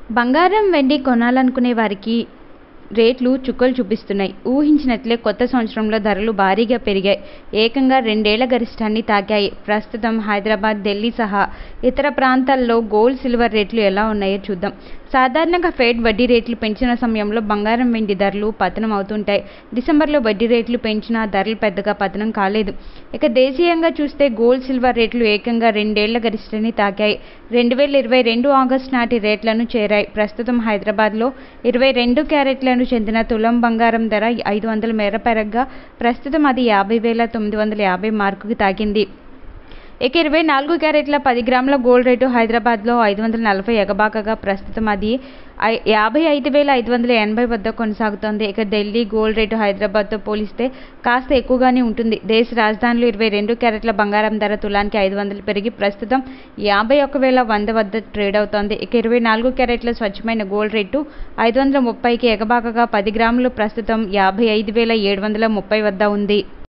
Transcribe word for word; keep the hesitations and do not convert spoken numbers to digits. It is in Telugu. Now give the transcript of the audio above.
బంగారం, వెండి కొనాలనుకునే వారికి రేట్లు చుక్కలు చూపిస్తున్నాయి. ఊహించినట్లే కొత్త సంవత్సరంలో ధరలు భారీగా పెరిగాయి. ఏకంగా రెండేళ్ల గరిష్టాన్ని తాకాయి. ప్రస్తుతం హైదరాబాద్, ఢిల్లీ సహా ఇతర ప్రాంతాల్లో గోల్డ్, సిల్వర్ రేట్లు ఎలా ఉన్నాయో చూద్దాం. సాధారణంగా ఫెడ్ వడ్డీ రేట్లు పెంచిన సమయంలో బంగారం, వెండి ధరలు పతనం అవుతుంటాయి. డిసెంబర్లో వడ్డీ రేట్లు పెంచినా ధరలు పెద్దగా పతనం కాలేదు. ఇక దేశీయంగా చూస్తే గోల్డ్, సిల్వర్ రేట్లు ఏకంగా రెండేళ్ల గరిష్టాన్ని తాకాయి. రెండు వేల ఇరవై రెండు ఆగస్టు నాటి రేట్లను చేరాయి. ప్రస్తుతం హైదరాబాద్లో ఇరవై రెండు క్యారెట్లను చెందిన తులం బంగారం ధర ఐదు వందల మేర పెరగగా ప్రస్తుతం అది యాభై వేల తొమ్మిది వందల యాభై మార్కుకు తాకింది. ఇక ఇరవై నాలుగు క్యారెట్ల పది గ్రాముల గోల్డ్ రేటు హైదరాబాద్లో ఐదు వందల నలభై ఎగబాకగా ప్రస్తుతం అది యాభై ఐదు వేల ఐదు వందల ఎనభై వద్ద కొనసాగుతోంది. ఇక ఢిల్లీ గోల్డ్ రేటు హైదరాబాద్తో పోలిస్తే కాస్త ఎక్కువగానే ఉంటుంది. దేశ రాజధానిలో ఇరవై రెండు క్యారెట్ల బంగారం ధర తులానికి ఐదు వందలు పెరిగి ప్రస్తుతం యాభై ఒక్క వేల వంద వద్ద ట్రేడ్ అవుతోంది. ఇక ఇరవై నాలుగు క్యారెట్ల స్వచ్ఛమైన గోల్డ్ రేటు ఐదు వందల ముప్పైకి ఎగబాకగా పది గ్రాములు ప్రస్తుతం యాభై ఐదు వేల ఏడు వందల ముప్పై వద్ద ఉంది.